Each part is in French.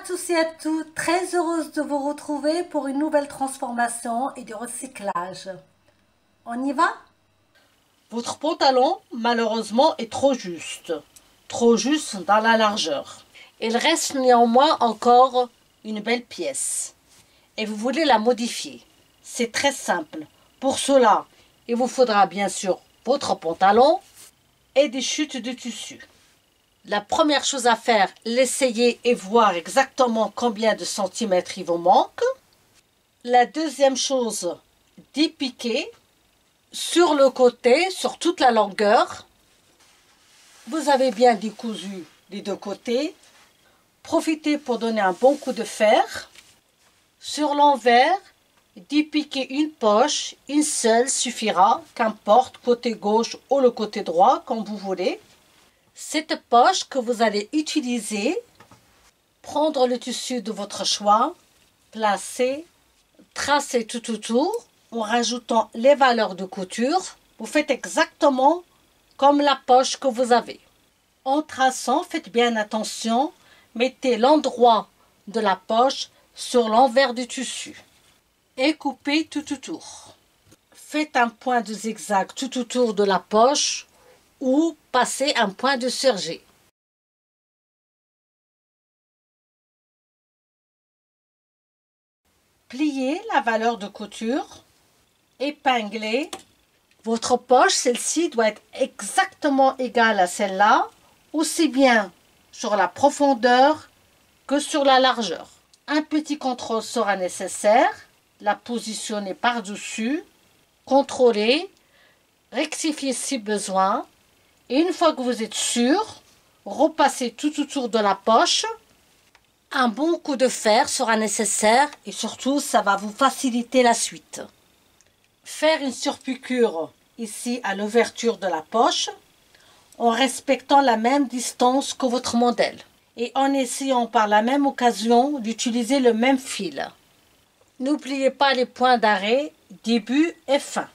tous et à toutes, très heureuse de vous retrouver pour une nouvelle transformation et du recyclage. On y va? Votre pantalon, malheureusement, est trop juste dans la largeur. Il reste néanmoins encore une belle pièce et vous voulez la modifier. C'est très simple. Pour cela, il vous faudra bien sûr votre pantalon et des chutes de tissu. La première chose à faire, l'essayer et voir exactement combien de centimètres il vous manque. La deuxième chose, dépiquer sur le côté, sur toute la longueur. Vous avez bien décousu les deux côtés. Profitez pour donner un bon coup de fer. Sur l'envers, dépiquer une poche, une seule suffira, qu'importe, côté gauche ou le côté droit, comme vous voulez. Cette poche que vous allez utiliser, prendre le tissu de votre choix, placer, tracer tout autour, en rajoutant les valeurs de couture. Vous faites exactement comme la poche que vous avez. En traçant, faites bien attention, mettez l'endroit de la poche sur l'envers du tissu et coupez tout autour. Faites un point de zigzag tout autour de la poche ou passez un point de sergé. Pliez la valeur de couture, épinglez. Votre poche, celle-ci doit être exactement égale à celle-là, aussi bien sur la profondeur que sur la largeur. Un petit contrôle sera nécessaire, la positionner par-dessus, contrôler, rectifier si besoin. Et une fois que vous êtes sûr, repassez tout autour de la poche. Un bon coup de fer sera nécessaire et surtout, ça va vous faciliter la suite. Faire une surpiqûre ici à l'ouverture de la poche en respectant la même distance que votre modèle et en essayant par la même occasion d'utiliser le même fil. N'oubliez pas les points d'arrêt, début et fin.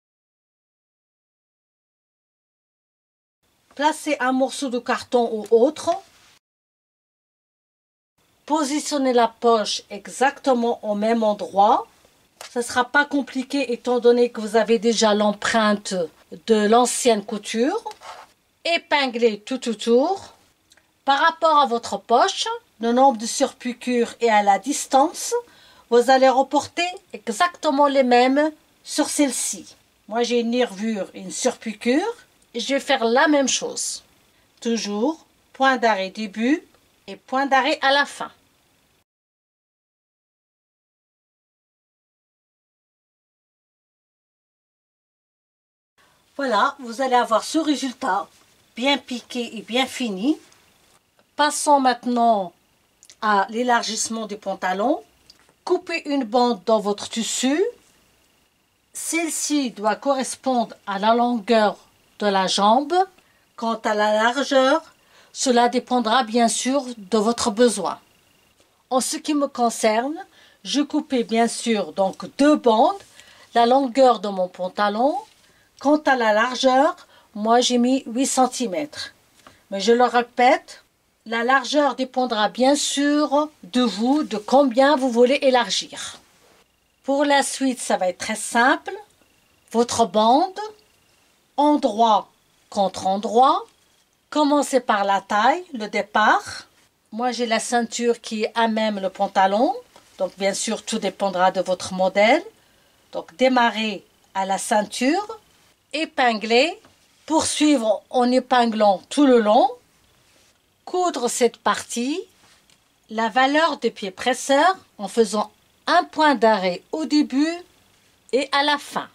Placez un morceau de carton ou autre. Positionnez la poche exactement au même endroit. Ce ne sera pas compliqué étant donné que vous avez déjà l'empreinte de l'ancienne couture. Épinglez tout autour. Par rapport à votre poche, le nombre de surpiqûres et à la distance, vous allez reporter exactement les mêmes sur celle-ci. Moi j'ai une nervure et une surpiqûre. Je vais faire la même chose. Toujours point d'arrêt début et point d'arrêt à la fin. Voilà, vous allez avoir ce résultat bien piqué et bien fini. Passons maintenant à l'élargissement du pantalon. Coupez une bande dans votre tissu. Celle-ci doit correspondre à la longueur de la jambe. Quant à la largeur, cela dépendra bien sûr de votre besoin. En ce qui me concerne, je coupais bien sûr donc deux bandes, la longueur de mon pantalon. Quant à la largeur, moi j'ai mis 8 cm. Mais je le répète, la largeur dépendra bien sûr de vous, de combien vous voulez élargir. Pour la suite, ça va être très simple. Votre bande, endroit contre endroit. Commencez par la taille, le départ. Moi, j'ai la ceinture qui est à même le pantalon. Donc, bien sûr, tout dépendra de votre modèle. Donc, démarrez à la ceinture. Épingler. Poursuivre en épinglant tout le long. Coudre cette partie. La valeur des pieds presseurs en faisant un point d'arrêt au début et à la fin.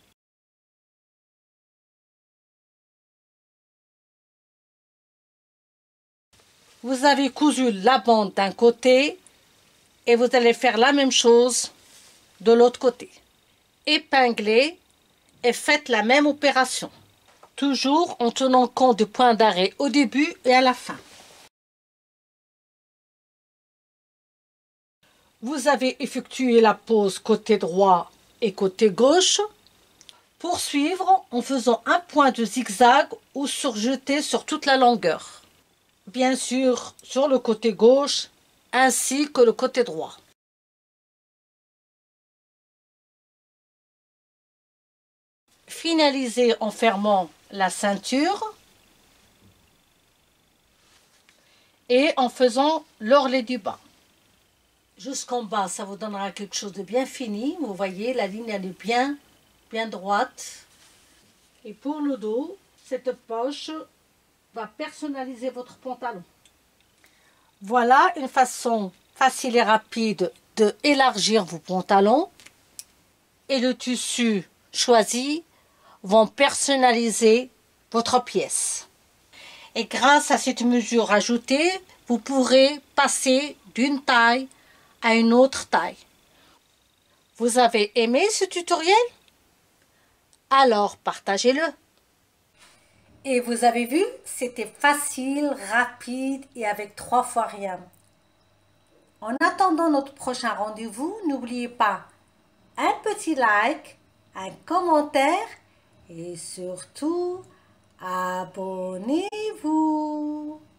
Vous avez cousu la bande d'un côté et vous allez faire la même chose de l'autre côté. Épinglez et faites la même opération. Toujours en tenant compte du point d'arrêt au début et à la fin. Vous avez effectué la pose côté droit et côté gauche. Poursuivre en faisant un point de zigzag ou surjeter sur toute la longueur. Bien sûr, sur le côté gauche, ainsi que le côté droit. Finalisez en fermant la ceinture et en faisant l'ourlet du bas. Jusqu'en bas, ça vous donnera quelque chose de bien fini. Vous voyez, la ligne elle est bien droite. Et pour le dos, cette poche va personnaliser votre pantalon. Voilà une façon facile et rapide de élargir vos pantalons. Et le tissu choisi vont personnaliser votre pièce. Et grâce à cette mesure ajoutée, vous pourrez passer d'une taille à une autre taille. Vous avez aimé ce tutoriel? Alors partagez-le. Et vous avez vu, c'était facile, rapide et avec 3 fois rien. En attendant notre prochain rendez-vous, n'oubliez pas un petit like, un commentaire et surtout, abonnez-vous.